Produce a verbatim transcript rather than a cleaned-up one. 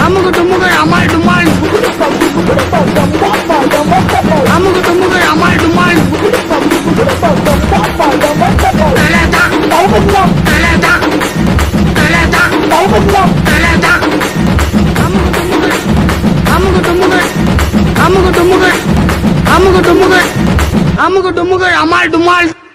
அமுகு டுமுகள் Amaal டுமால் அமுகு டுமுகள் Amaal டுமால் Dalada Dalada Dalada Dalada அமுகு டுமுகள் அமுகு டுமுகள் அமுகு டுமுகள் அமுகு டுமுகள் அமுகு டுமுகள் Amaal டுமால்